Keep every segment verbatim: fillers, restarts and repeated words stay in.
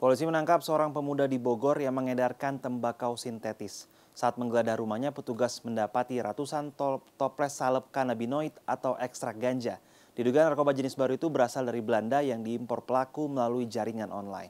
Polisi menangkap seorang pemuda di Bogor yang mengedarkan tembakau sintetis. Saat menggeledah rumahnya, petugas mendapati ratusan to toples salep kanabinoid atau ekstrak ganja. Diduga narkoba jenis baru itu berasal dari Belanda yang diimpor pelaku melalui jaringan online.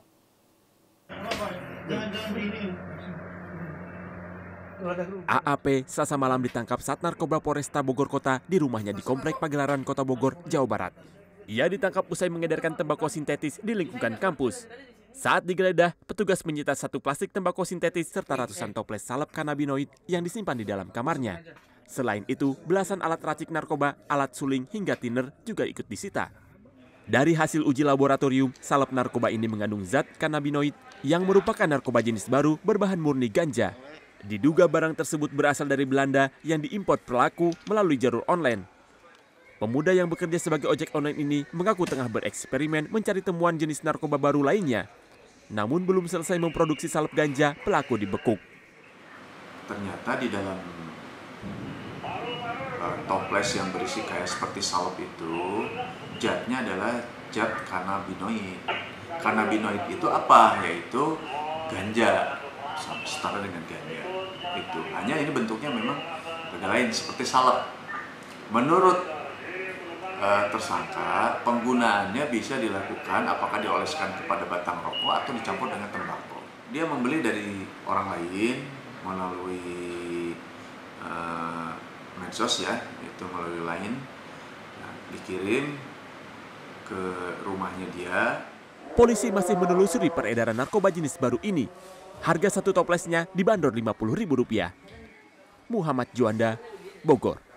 A A P Selasa malam ditangkap saat narkoba Polresta Bogor Kota di rumahnya di Komplek Pagelaran Kota Bogor, Jawa Barat. Ia ditangkap usai mengedarkan tembakau sintetis di lingkungan kampus. Saat digeledah, petugas menyita satu plastik tembakau sintetis serta ratusan toples salep kanabinoid yang disimpan di dalam kamarnya. Selain itu, belasan alat racik narkoba, alat suling hingga thinner juga ikut disita. Dari hasil uji laboratorium, salep narkoba ini mengandung zat kanabinoid yang merupakan narkoba jenis baru berbahan murni ganja. Diduga barang tersebut berasal dari Belanda yang diimpor pelaku melalui jalur online. Pemuda yang bekerja sebagai ojek online ini mengaku tengah bereksperimen mencari temuan jenis narkoba baru lainnya. Namun belum selesai memproduksi salep ganja, pelaku dibekuk. Ternyata di dalam uh, toples yang berisi kayak seperti salep itu, zatnya adalah zat kanabinoid. Kanabinoid itu apa? Yaitu ganja, setara dengan ganja. Itu hanya ini bentuknya memang beda lain seperti salep. Menurut Uh, tersangka, penggunaannya bisa dilakukan apakah dioleskan kepada batang rokok atau dicampur dengan tembakau. Dia membeli dari orang lain melalui uh, medsos ya, itu melalui Line, nah, dikirim ke rumahnya dia. Polisi masih menelusuri peredaran narkoba jenis baru ini. Harga satu toplesnya dibanderol lima puluh ribu rupiah. Muhammad Juanda, Bogor.